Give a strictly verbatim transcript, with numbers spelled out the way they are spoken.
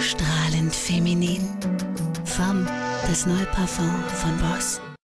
Strahlend feminin. Femme, das neue Parfum von Boss.